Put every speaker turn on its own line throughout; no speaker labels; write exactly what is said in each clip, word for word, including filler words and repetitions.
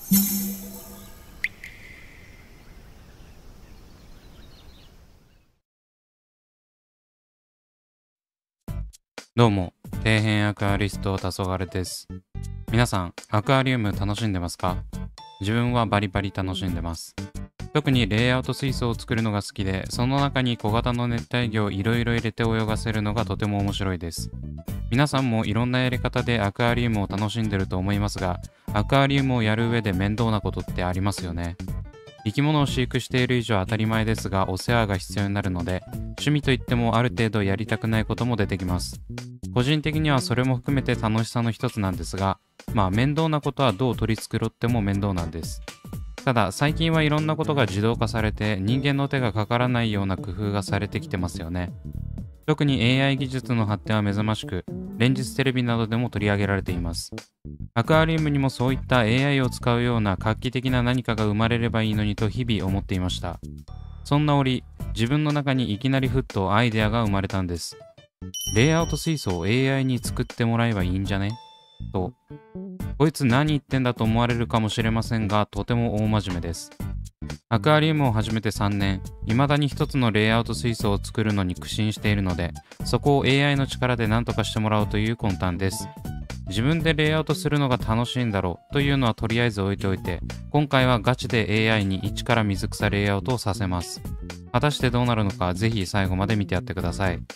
どうも、底辺アクアリスト黄昏です。皆さん、アクアリウム楽しんでますか？自分はバリバリ楽しんでます。特にレイアウト水槽を作るのが好きで、その中に小型の熱帯魚をいろいろ入れて泳がせるのがとても面白いです。皆さんもいろんなやり方でアクアリウムを楽しんでると思いますが、アクアリウムをやる上で面倒なことってありますよね。生き物を飼育している以上当たり前ですが、お世話が必要になるので、趣味といってもある程度やりたくないことも出てきます。個人的にはそれも含めて楽しさの一つなんですが、まあ面倒なことはどう取り繕っても面倒なんです。ただ最近はいろんなことが自動化されて人間の手がかからないような工夫がされてきてますよね。特に エーアイ 技術の発展は目覚ましく、連日テレビなどでも取り上げられています。アクアリウムにもそういった エーアイ を使うような画期的な何かが生まれればいいのにと日々思っていました。そんな折、自分の中にいきなりふっとアイデアが生まれたんです。レイアウト水槽を エーアイ に作ってもらえばいいんじゃねと。こいつ何言ってんだと思われるかもしれませんが、とても大真面目です。アクアリウムを始めてさんねん、未だに一つのレイアウト水槽を作るのに苦心しているので、そこを エーアイ の力で何とかしてもらおうという魂胆です。自分でレイアウトするのが楽しいんだろうというのはとりあえず置いておいて、今回はガチで エーアイ に一から水草レイアウトをさせます。果たしてどうなるのか、ぜひ最後まで見てやってください。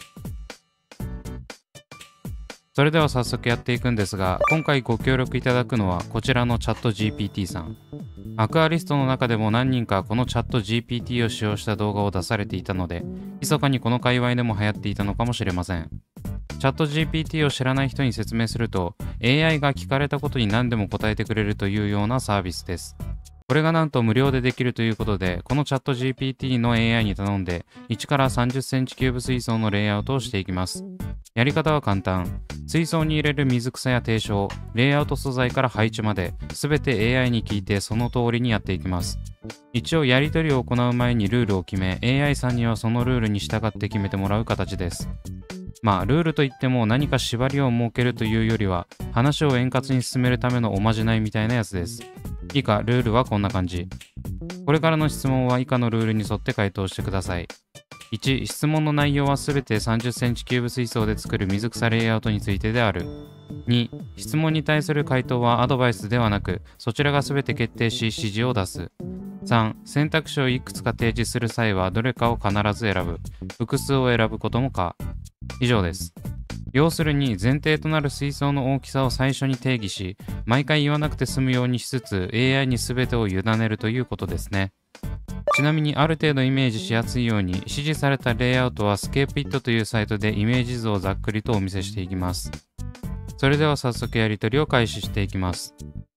それでは早速やっていくんですが、今回ご協力いただくのはこちらのチャット ジーピーティー さん。アクアリストの中でも何人かこのチャット ジーピーティー を使用した動画を出されていたので、密かにこの界隈でも流行っていたのかもしれません。チャット ジーピーティー を知らない人に説明すると、エーアイ が聞かれたことに何でも答えてくれるというようなサービスです。これがなんと無料でできるということで、このチャット ジーピーティー の エーアイ に頼んで、いちからさんじゅっセンチキューブ水槽のレイアウトをしていきます。やり方は簡単。水槽に入れる水草や定称、レイアウト素材から配置まで、すべて エーアイ に聞いてその通りにやっていきます。一応やり取りを行う前にルールを決め、エーアイ さんにはそのルールに従って決めてもらう形です。まあ、ルールといっても何か縛りを設けるというよりは、話を円滑に進めるためのおまじないみたいなやつです。以下、ルールはこんな感じ。これからの質問は以下のルールに沿って回答してください。いち、質問の内容はすべてさんじゅっセンチキューブ水槽で作る水草レイアウトについてである。に、質問に対する回答はアドバイスではなく、そちらがすべて決定し指示を出す。さん、選択肢をいくつか提示する際はどれかを必ず選ぶ。複数を選ぶことも可。以上です。要するに前提となる水槽の大きさを最初に定義し、毎回言わなくて済むようにしつつ エーアイ に全てを委ねるということですね。ちなみにある程度イメージしやすいように指示されたレイアウトはスケープイットというサイトでイメージ図をざっくりとお見せしていきます。それでは早速やり取りを開始していきます。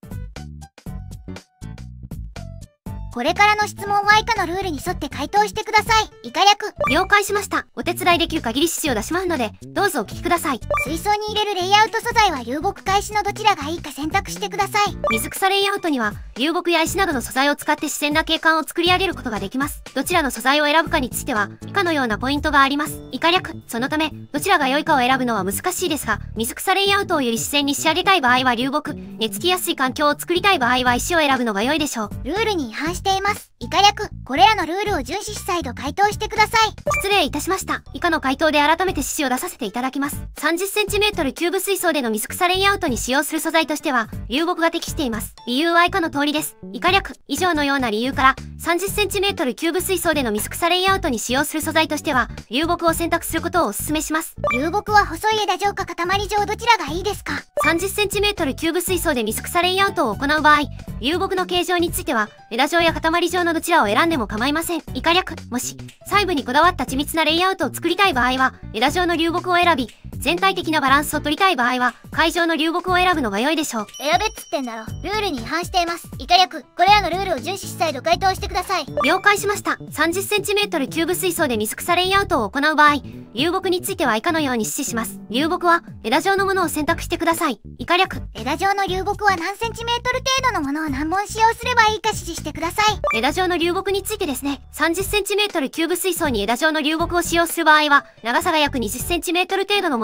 これからの質問は以下のルールに沿って回答してください。以下略。
了解しました。お手伝いできる限り指示を出しますので、どうぞお聞きください。
水槽に入れるレイアウト素材は流木か石のどちらがいいか選択してください。
水草レイアウトには、流木や石などの素材を使って自然な景観を作り上げることができます。どちらの素材を選ぶかについては、以下のようなポイントがあります。以下略。そのため、どちらが良いかを選ぶのは難しいですが、水草レイアウトをより自然に仕上げたい場合は流木、寝つきやすい環境を作りたい場合は石を選ぶのが良いでしょう。
ルールに違反しています。以下略。これらのルールを遵守し再度回答してください。
失礼いたしました。以下の回答で改めて指示を出させていただきます。さんじゅっセンチメートルキューブ水槽での水草レイアウトに使用する素材としては、流木が適しています。理由は以下の通りです。以下略。以上のような理由から、さんじゅっセンチメートルキューブ水槽での水草レイアウトに使用する素材としては、流木を選択することをお勧めします。
流木は細い枝状か塊状どちらがいいですか？
さんじゅっセンチメートルキューブ水槽で水草レイアウトを行う場合、流木の形状については、枝状や塊状のどちらを選んでも構いません。以下略。もし、細部にこだわった緻密なレイアウトを作りたい場合は、枝状の流木を選び、全体的なバランスを取りたい場合は、塊状の流木を選ぶのが良いでしょう。
選べっつってんだろ。ルールに違反しています。以下略。これらのルールを遵守し再度回答してください。
了解しました。さんじゅっセンチメートルキューブ水槽で水草レイアウトを行う場合、流木については以下のように指示します。流木は枝状のものを選択してください。以下略。
枝状の流木は何センチメートル程度のものを何本使用すればいいか指示してください。
枝状の流木についてですね、さんじゅっセンチメートルキューブ水槽に枝状の流木を使用する場合は、長さが約にじゅっセンチメートル程度のもの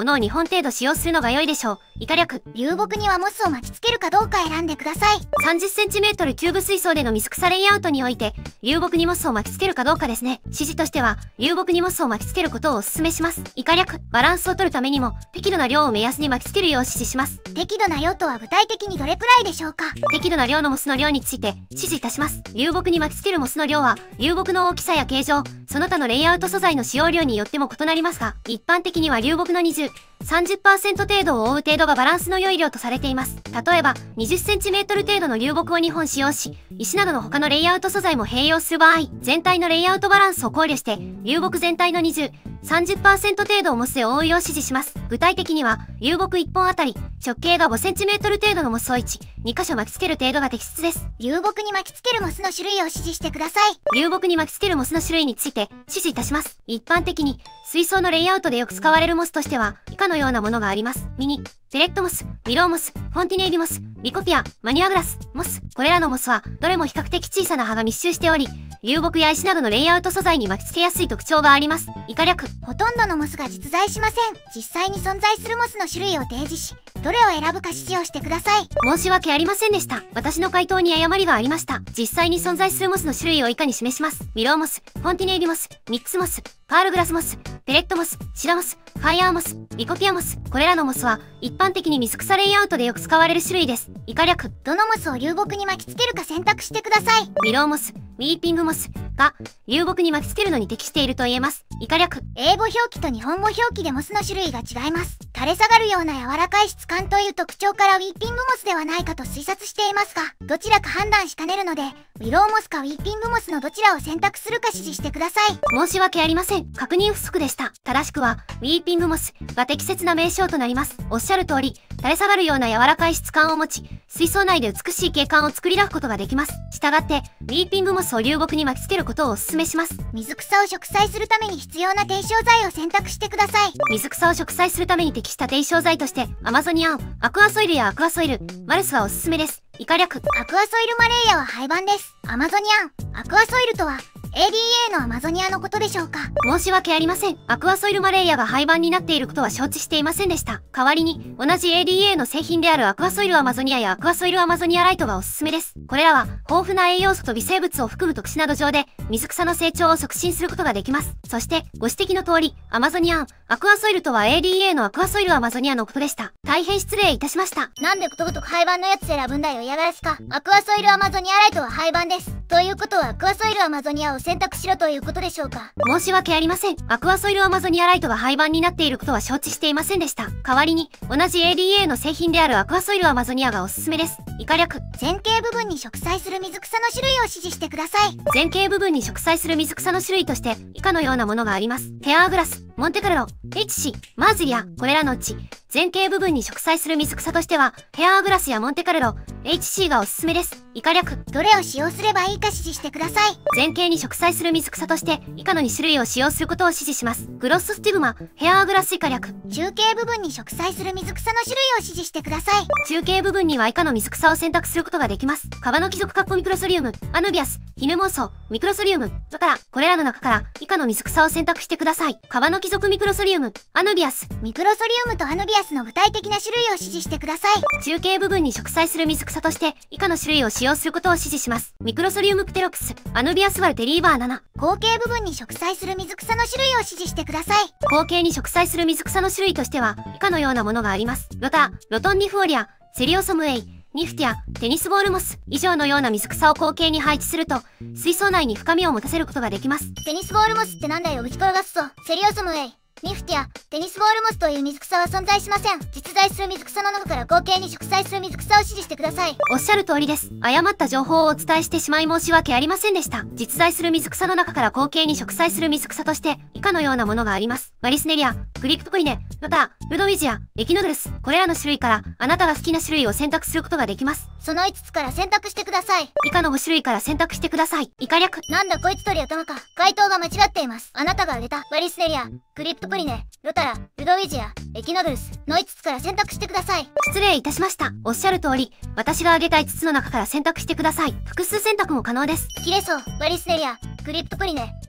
のをにほん程度使用するのが良いでしょう。以下略。
流木にはモスを巻きつけるかどうか選んでください。
さんじゅっセンチメートル キューブ水槽での水草レイアウトにおいて、流木にモスを巻きつけるかどうかですね。指示としては、流木にモスを巻きつけることをお勧めします。以下略。バランスを取るためにも、適度な量を目安に巻きつけるよう指示します。
適度な量とは具体的にどれくらいでしょうか？
適度な量のモスの量について指示いたします。流木に巻きつけるモスの量は、流木の大きさや形状、その他のレイアウト素材の使用量によっても異なりますが、一般的には流木のにじゅう、さんじゅっパーセント 程度を覆う程度がバランスの良い量とされています。例えば、にじゅっセンチメートル 程度の流木をにほん使用し、石などの他のレイアウト素材も併用する場合、全体のレイアウトバランスを考慮して、流木全体のにじゅう、さんじゅっパーセント 程度をモスで覆うよう指示します。具体的には、流木いっぽんあたり、直径がごセンチメートル 程度のモスをいち、に箇所巻きつける程度が適切です。
流木に巻きつけるモスの種類を指示してください。
流木に巻きつけるモスの種類について指示いたします。一般的に、水槽のレイアウトでよく使われるモスとしては、以下のようなものがあります。ミニ、ペレットモス、ミローモス、フォンティネイリモス、リコピア、マニュアグラス、モス。これらのモスは、どれも比較的小さな葉が密集しており、流木や石などのレイアウト素材に巻きつけやすい特徴があります。以下略。
ほとんどのモスが実在しません。実際に存在するモスの種類を提示し、どれを選ぶか指示をしてください。
申し訳ありませんでした。私の回答に誤りがありました。実際に存在するモスの種類を以下に示します。ミローモス、フォンティネイリモス、ミックスモス、パールグラスモス、ペレットモス、シダモス、ファイヤーモス、リコピアモス。これらのモスは、一般的に水草レイアウトでよく使われる種類です。以下略。
どのモスを流木に巻きつけるか選択してください。
ミローモス、ウィーピングモスが、流木に巻きつけるのに適していると言えます。以下略。
英語表記と日本語表記でモスの種類が違います。垂れ下がるような柔らかい質感という特徴からウィーピングモスではないかと推察していますが、どちらか判断しかねるので、ウィローモスかウィーピングモスのどちらを選択するか指示してください。
申し訳ありません。確認不足でした。正しくは、ウィーピングモスが適切な名称となります。おっしゃる通り、垂れ下がるような柔らかい質感を持ち、水槽内で美しい景観を作り出すことができます。したがって、ウィーピングモスを流木に巻きつけることをお勧めします。
水草を植栽するために必要な定消剤を選択してください。
水草を植栽するために適した定消剤として、アマゾニアン、アクアソイルやアクアソイル、マルスはおすすめです。以下略。
アクアソイルマレーヤは廃盤です。アマゾニアン、アクアソイルとは、エーディーエー のアマゾニアのことでしょうか？
申し訳ありません。アクアソイルマレーヤが廃盤になっていることは承知していませんでした。代わりに、同じ エーディーエー の製品であるアクアソイルアマゾニアやアクアソイルアマゾニアライトがおすすめです。これらは、豊富な栄養素と微生物を含む特殊な土壌で、水草の成長を促進することができます。そして、ご指摘の通り、アマゾニアン、アクアソイルとは エーディーエー のアクアソイルアマゾニアのことでした。大変失礼いたしました。
なんでことごとく廃盤のやつ選ぶんだよ、嫌がらせか。アクアソイルアマゾニアライトは廃盤です。ということはアクアソイルアマゾニアを選択しろということでしょうか？
申し訳ありません。アクアソイルアマゾニアライトが廃盤になっていることは承知していませんでした。代わりに、同じ エーディーエー の製品であるアクアソイルアマゾニアがおすすめです。以下略。
前傾部分に植栽する水草の種類を指示してください。
前傾部分に植栽する水草の種類として、以下のようなものがあります。ヘアーグラス、モンテカルロ、エイチシー、マーズリア、これらのうち、前傾部分に植栽する水草としては、ヘアーグラスやモンテカルロ、エイチシー がおすすめです。以下略。
どれを使用すればいいか指示してください。
前傾に植栽する水草として、以下のに種類を使用することを指示します。グロッソスティグマ、ヘアーグラス以下略。
中径部分に植栽する水草の種類を指示してください。
中径部分には以下の水草を選択することができます。カバの貴族カッコミクロソリウム、アヌビアス、ヒヌモーソ、ミクロソリウム、だから、これらの中から、以下の水草を選択してください。カバの貴族ミクロソリウム、アヌビアス。
ミクロソリウムとアヌビアスの具体的な種類を指示してください。
中径部分に植栽する水草として、以下の種類を使用することを指示します。ミクロソリウムプテロクス、アヌビアスワルテリーバーなな。
後径部分に植栽する水草の種類を指示してください。
後径に植栽する水草の種類としては、以下のようなものがあります。ロター、ロトンニフオリア、セリオソムエイ、ニフティア、テニスボールモス、以上のような水草を後径に配置すると、水槽内に深みを持たせることができます。
テニスボールモスってなんだよ、打ち転がすぞ。セリオソムエイ、ニフティア、テニスボールモスという水草は存在しません。実在する水草の中から後径に植栽する水草を指示してください。
おっしゃる通りです。誤った情報をお伝えしてしまい申し訳ありませんでした。実在する水草の中から後径に植栽する水草として、以下のようなものがあります。マリスネリア、クリプトコイネ、ロター、ルドウィジア、エキノドルス。これらの種類から、あなたが好きな種類を選択することができます。
そのいつつから選択してください。
以下のご種類から選択してください。以下略。
なんだこいつ鳥頭か。回答が間違っています。あなたが挙げた、マリスネリア、クリプトプリネ、ロタラ、ルドウィジア、エキノドルスのいつつから選択してください。
失礼いたしました。おっしゃる通り、私が挙げたいつつの中から選択してください。複数選択も可能です。
キレソ、マリスネリア、クリプトプリネ、ロ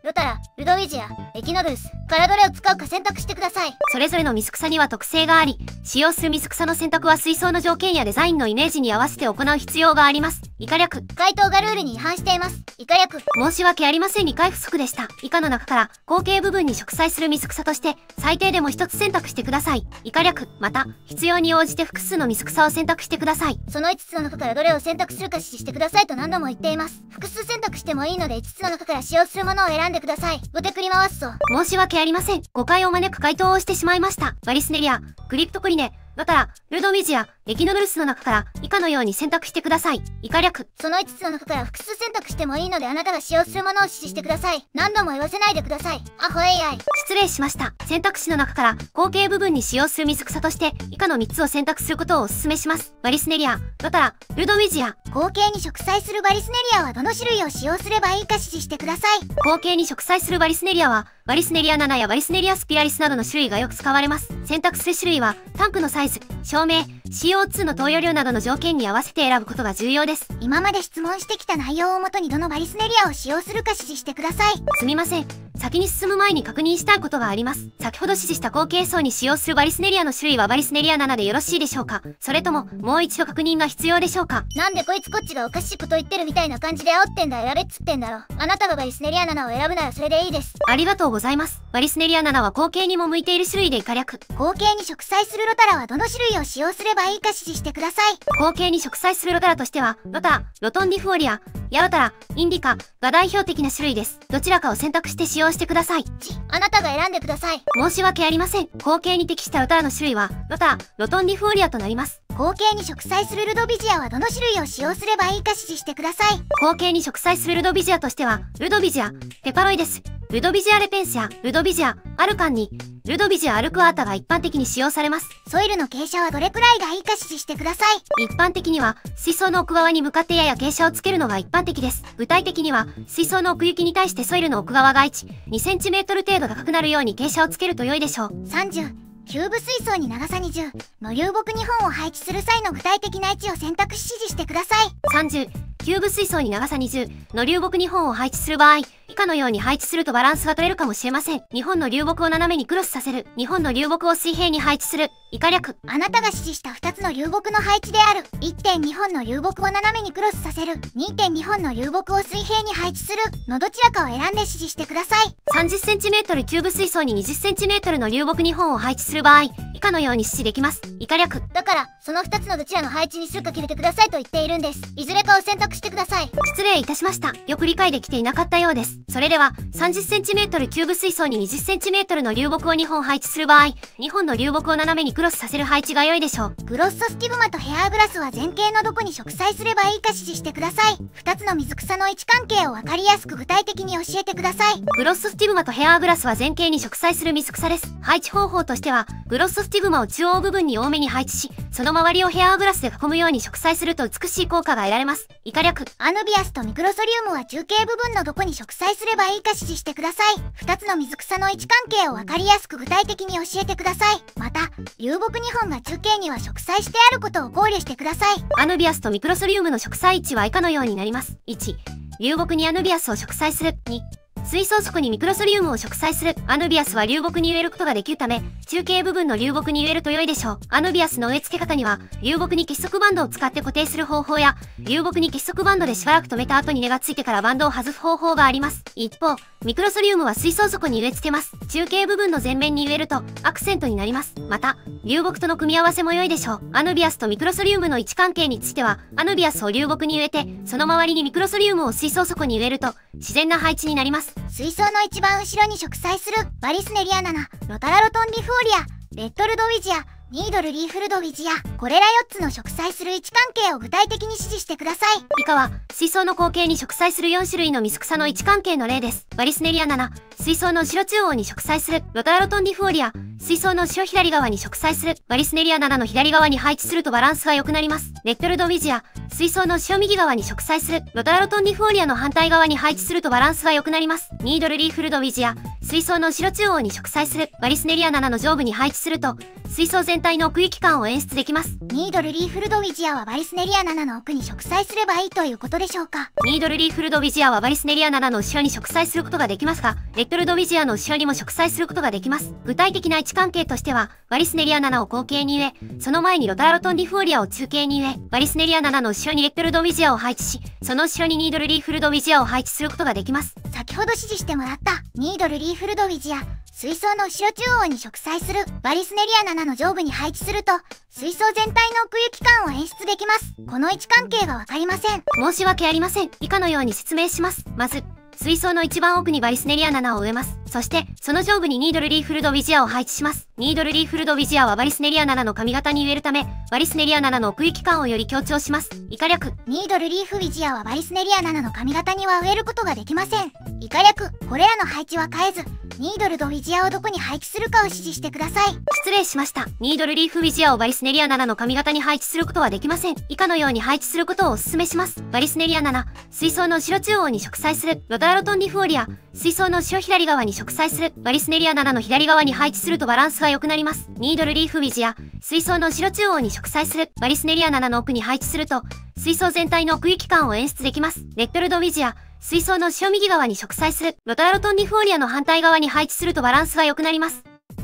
ロタラ、ルドウィジア、エキノドルスからどれを使うか選択してください。
それぞれの水草には特性があり、使用する水草の選択は水槽の条件やデザインのイメージに合わせて行う必要があります。以下略。
回答がルールに違反しています。以下略。
申し訳ありません。理解不足でした。以下の中から後茎部分に植栽する水草として最低でも一つ選択してください。以下略。また必要に応じて複数の水草を選択してください。
そのいつつの中からどれを選択するか指示してくださいと何度も言っています。複数選択してもいいのでいつつの中から使用するものを選んでください。後手繰り回すぞ。
申し訳ありません。誤解を招く回答をしてしまいました。バリスネリア、クリプトコリネ、ロタラ、ルドウィジア、エキノドルスの中から以下のように選択してください。以下略。
そのいつつの中から複数選択してもいいのであなたが使用するものを指示してください。何度も言わせないでください。アホ エーアイ。
失礼しました。選択肢の中から後茎部分に使用する水草として以下のみっつを選択することをお勧めします。バリスネリア、ロタラ、ルドウィジア。
後茎に植栽するバリスネリアはどの種類を使用すればいいか指示してください。
後茎に植栽するバリスネリアはバリスネリアナナやバリスネリアスピラリスなどの種類がよく使われます。選択する種類はタンクのサイズ、照明、シーオーツー の投与量などの条件に合わせて選ぶことが重要です。
今まで質問してきた内容をもとにどのバリスネリアを使用するか指示してください。
すみません。先に進む前に確認したいことがあります。先ほど指示した後茎層に使用するバリスネリアの種類はバリスネリアナナでよろしいでしょうか？それとももう一度確認が必要でしょうか？
なんでこいつこっちがおかしいこと言ってるみたいな感じで煽ってんだよ。やれっつってんだろ。あなたがバリスネリアナナを選ぶならそれでいいです。
ありがとうございます。バリスネリアナナは後茎にも向いている種類で以下略。
後茎に植栽するロタラはどの種類を使用すればいいか指示してください。
後茎に植栽するロタラとしてはロタラ、ロトンディフォーリア、ヤロタラ、インディカが代表的な種類です。どちらかを選択して使用してください。
ち、あなたが選んでください。
申し訳ありません。後茎に適したロタラの種類はロタラ、ロトンディフォーリアとなります。
後茎に植栽するルドビジアはどの種類を使用すればいいか指示してください。
後茎に植栽するルドビジアとしてはルドビジア、ペパロイデス、ルドビジアレペンスやルドビジア、アルカンに、ルドビジアアルクアータが一般的に使用されます。
ソイルの傾斜はどれくらいがいいか指示してください。
一般的には水槽の奥側に向かってやや傾斜をつけるのが一般的です。具体的には水槽の奥行きに対してソイルの奥側がいち、にセンチメートル程度高くなるように傾斜をつけると良いでしょう。
さんじゅう、キューブ水槽に長さにじゅうの流木にほんを配置する際の具体的な位置を選択し指示してください。
さんじゅう、キューブ水槽に長さにじゅうの流木にほんを配置する場合、以下のように配置するとバランスが取れるかもしれません。にほんの流木を斜めにクロスさせる。にほんの流木を水平に配置する。以下略。
あなたが指示したふたつの流木の配置である いってんに 本の流木を斜めにクロスさせる にてんに 本の流木を水平に配置するのどちらかを選んで指示してください。
さんじゅっセンチメートル キューブ水槽に にじゅっセンチメートル の流木にほんを配置する場合、以下のように指示できます。以下略。
だからそのふたつのどちらの配置にするか決めてくださいと言っているんです。いずれかを選択してください。
失礼いたしました。よく理解できていなかったようです。それではさんじゅっセンチメートル キューブ水槽に にじゅっセンチメートル の流木をにほん配置する場合、にほんの流木を斜めにクロスさせる配置が良いでしょう。
グロッソスティグマとヘアグラスは前景のどこに植栽すればいいか指示してください。ふたつの水草の位置関係を分かりやすく具体的に教えてください。
グロッソスティグマとヘアグラスは前景に植栽する水草です。配置方法としてはグロッソスティグマを中央部分に多めに配置し、その周りをヘアグラスで囲むように植栽すると美しい効果が得られます。以下略。
アヌビアスとミクロソリウムは中継部分のどこに植栽すればいいか指示してください。ふたつの水草の位置関係を分かりやすく具体的に教えてください。また流木にほんが中継には植栽してあることを考慮してください。
アヌビアスとミクロソリウムの植栽位置は以下のようになります。いち、流木にアヌビアスを植栽する。に、水槽底にミクロソリウムを植栽する。アヌビアスは流木に植えることができるため、中継部分の流木に植えると良いでしょう。アヌビアスの植え付け方には、流木に結束バンドを使って固定する方法や、流木に結束バンドでしばらく止めた後に根がついてからバンドを外す方法があります。一方、ミクロソリウムは水槽底に植え付けます。中継部分の前面に植えるとアクセントになります。また、流木との組み合わせも良いでしょう。アヌビアスとミクロソリウムの位置関係については、アヌビアスを流木に植えて、その周りにミクロソリウムを水槽底に植えると、自然な配置になります。
水槽の一番後ろに植栽するバリスネリアナナ、ロタラロトンディフォーリア、レッドルドウィジア、ニードルリーフルドウィジア、これらよっつの植栽する位置関係を具体的に指示してください。
以下は水槽の後茎に植栽するよんしゅるいの水草の位置関係の例です。バリスネリアナナ、水槽の後ろ中央に植栽する。ロタラロトンディフォーリア、水槽の後ろ左側に植栽する。バリスネリアナナの左側に配置するとバランスが良くなります。レッドルドウィジア、 水槽の塩右側に植栽するロタロトンディフォーリアの反対側に配置するとバランスが良くなります。ニードルリーフルドウィジア、水槽の後ろ中央に植栽するバリスネリアななの上部に配置すると水槽全体の奥行き感を演出できます。
ニードルリーフルドウィジアはバリスネリアななの奥に植栽すればいいということでしょうか。
ニードルリーフルドウィジアはバリスネリアななの後ろに植栽することができますが、レッドルドウィジアの後ろにも植栽することができます。具体的な位置関係としては、バリスネリアななを後傾に植え、その前にロタロトンディフォーリアを中傾に植え、バリスネリアななの後ろにレッドルドウィジアを配置し、その後ろにニードルリーフルドウィジアを配置することができます。
先ほど指示してもらったニードルリーフルドウィジア、水槽の後ろ中央に植栽するバリスネリアななの上部に配置すると水槽全体の奥行き感を演出できます。この位置関係がわかりません。
申し訳ありません。以下のように説明します。まず、水槽の一番奥にバリスネリアななを植えます。そして、その上部にニードルリーフルドウィジアを配置します。ニードルリーフルドウィジアはバリスネリアななの髪型に植えるため、バリスネリアななの奥行き感をより強調します。以下略。
ニードルリーフウィジアはバリスネリアななの髪型には植えることができません。以下略。これらの配置は変えず、ニードルドウィジアをどこに配置するかを指示してください。
失礼しました。ニードルリーフウィジアをバリスネリアななの髪型に配置することはできません。以下のように配置することをお勧めします。バリスネリアなな、水槽の後ろ中央に植栽するロタロトンディフォーリア、水槽の後ろ左側に植栽するバリスネリアななの左側に配置するとバランスが良くなります。ニードルリーフウィジア、水槽の後ろ中央に植栽するバリスネリアななの奥に配置すると水槽全体の奥行き感を演出できます。レッドルドウィジア、水槽の後ろ右側に植栽するロタロトンディフォーリアの反対側に配置するとバランスが良くなります。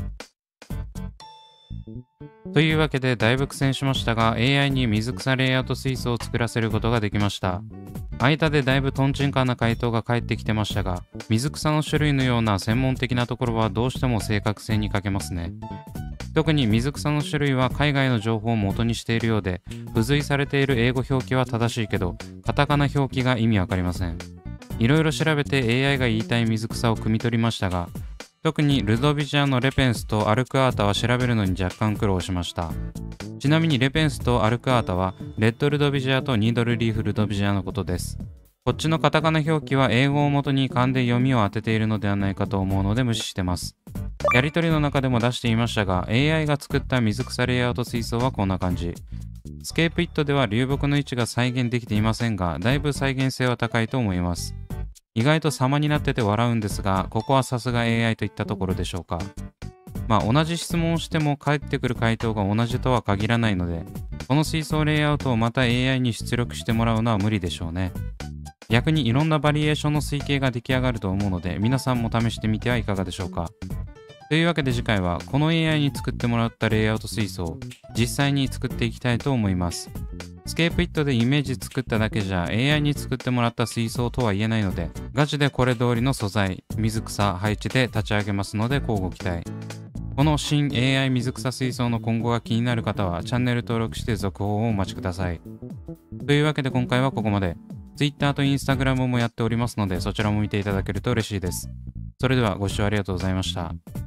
というわけでだいぶ苦戦しましたが エーアイ に水草レイアウト水槽を作らせることができました。間でだいぶトンチンカンな回答が返ってきてましたが、水草の種類のような専門的なところはどうしても正確性に欠けますね。特に水草の種類は海外の情報を元にしているようで、付随されている英語表記は正しいけど、カタカナ表記が意味わかりません。いろいろ調べて エーアイ が言いたい水草を汲み取りましたが、特にルドビジアのレペンスとアルクアータは調べるのに若干苦労しました。ちなみにレペンスとアルクアータはレッドルドビジアとニードルリーフルドビジアのことです。こっちのカタカナ表記は英語を元に勘で読みを当てているのではないかと思うので無視してます。やりとりの中でも出していましたが エーアイ が作った水草レイアウト水槽はこんな感じ。スケープイットでは流木の位置が再現できていませんが、だいぶ再現性は高いと思います。意外と様になってて笑うんですが、ここはさすが エーアイ といったところでしょうか。まあ同じ質問をしても返ってくる回答が同じとは限らないので、この水槽レイアウトをまた エーアイ に出力してもらうのは無理でしょうね。逆にいろんなバリエーションの推計が出来上がると思うので、皆さんも試してみてはいかがでしょうか。というわけで次回はこの エーアイ に作ってもらったレイアウト水槽を実際に作っていきたいと思います。スケープイットでイメージ作っただけじゃ エーアイ に作ってもらった水槽とは言えないので、ガチでこれ通りの素材、水草、配置で立ち上げますので乞うご期待。この新 エーアイ 水草水槽の今後が気になる方はチャンネル登録して続報をお待ちください。というわけで今回はここまで。Twitter と Instagram もやっておりますのでそちらも見ていただけると嬉しいです。それではご視聴ありがとうございました。